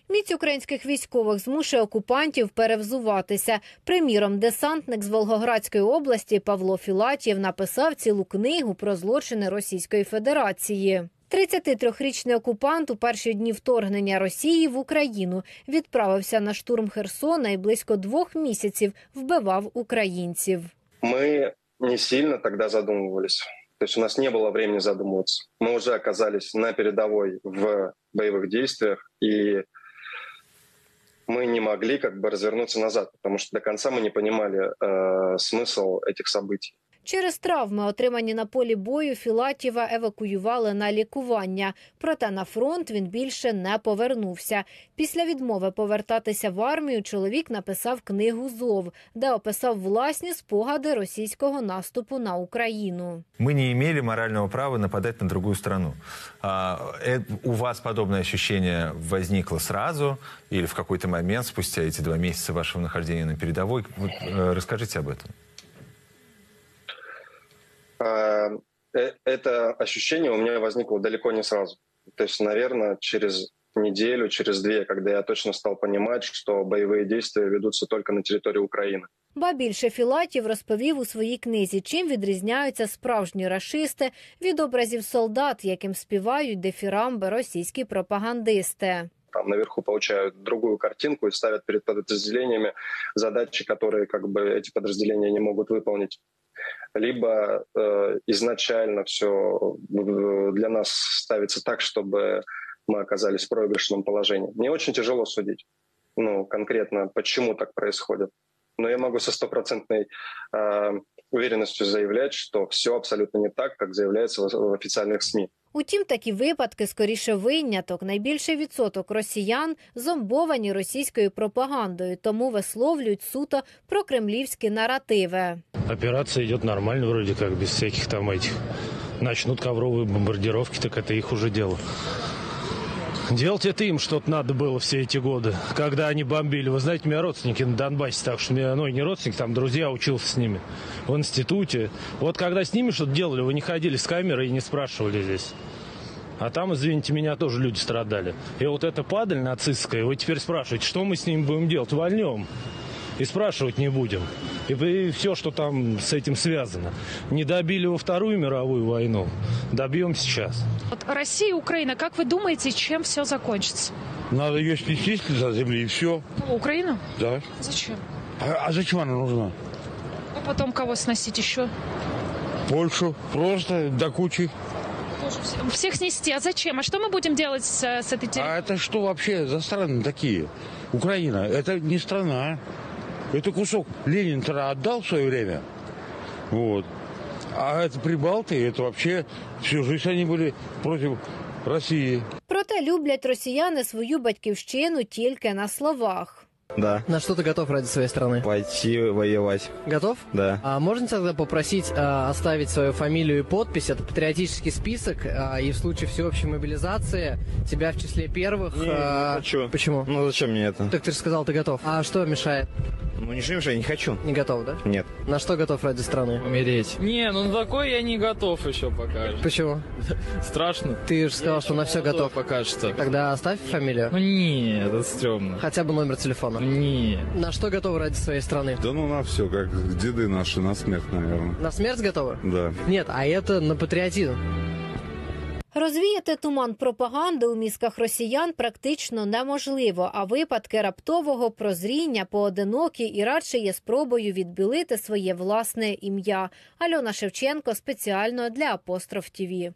Міць українських військових змушує окупантів перевзуватися. Приміром, десантник з Волгоградської області Павло Філатєв написав цілу книгу про злочини Російської Федерації. 33-річний окупант у перші дні вторгнення Росії в Україну відправився на штурм Херсона і близько 2 місяців вбивав українців. Мы не сильно тогда задумывались. То есть у нас не было времени задумываться. Мы уже оказались на передовой в боевых действиях, и мы не могли развернуться назад, потому что до конца мы не понимали смысл этих событий. Через травми, отримані на полі бою, Філатєва евакуювали на лікування. Проте на фронт він більше не повернувся. Після відмови повертатися в армію чоловік написав книгу «Зов», де описав власні спогади російського наступу на Україну. Мы не имели морального права нападать на другую страну. У вас подобное ощущение возникло сразу или в какой-то момент, спустя эти 2 месяца вашего нахождения на передовой? Расскажите об этом. Это ощущение у меня возникло далеко не сразу. То есть, наверное, через неделю, через 2, когда я точно стал понимать, что боевые действия ведутся только на территории Украины. Ба більше, Філатєв розповів у своїй книзі, чим відрізняються справжні рашисти від образів солдат, яким співають дифірамби російські пропагандисти. Там наверху получают другую картинку и ставят перед подразделениями задачи, которые эти подразделения не могут выполнить. Либо изначально все для нас ставится так, чтобы мы оказались в проигрышном положении. Мне очень тяжело судить, конкретно, почему так происходит. Но я могу со 100% уверенностью заявлять, что все абсолютно не так, как заявляется в официальных СМИ. Утім, такі випадки скоріше виняток. Найбільший відсоток росіян зомбовані російською пропагандою, тому висловлюють суто прокремлівські наративи. Операция идет нормально, вроде как, без всяких там этих. Начнут ковровые бомбардировки, так это их уже дело. Делать это им что-то надо было все эти годы, когда они бомбили. Вы знаете, у меня родственники на Донбассе, так что не родственники, там друзья, учился с ними в институте. Вот когда с ними что-то делали, вы не ходили с камерой и не спрашивали здесь. А там, извините меня, тоже люди страдали. И вот эта падаль нацистская, вы теперь спрашиваете, что мы с ними будем делать? Вольнем. И спрашивать не будем. И все, что там с этим связано. Не добили во Вторую мировую войну, добьем сейчас. Вот Россия и Украина, как вы думаете, чем все закончится? Надо ее снести с земли и все. Украину? Да. Зачем? А зачем она нужна? А потом кого сносить еще? Польшу. Просто до кучи. Всех снести. А зачем? А что мы будем делать с этой территорией? А это что вообще за страны такие? Украина, это не страна. Это кусок Ленин тогда отдал в свое время. Вот. А это прибалты, это вообще всю жизнь они были против России. Проте люблять росіяни свою батьківщину тільки на словах. Да. На что ты готов ради своей страны? Пойти воевать. Готов? Да. А можно тогда попросить оставить свою фамилию и подпись? Это патриотический список, и в случае всеобщей мобилизации тебя в числе первых... Не хочу. Почему? Ну зачем мне это? Так ты же сказал, ты готов. А что мешает? Ну ничего не мешает, не хочу. Не готов, да? Нет. На что готов ради страны? Умереть. Не, ну такой я не готов еще пока. Почему? Страшно. Ты же сказал, что на все готов. Пока что. Тогда оставь фамилию. Ну нет, это стрёмно. Хотя бы номер телефона. Не. На что готовы ради своей страны? Да ну на все, как деды наши, на смерть, наверное. На смерть готовы? Да. Нет, а это на патриотизм. Розвіяти туман пропаганди у мізках росіян практично неможливо, а випадки раптового прозріння поодинокі і радше є спробою відбілити своє власне ім'я. Альона Шевченко спеціально для Апостроф ТІВІ.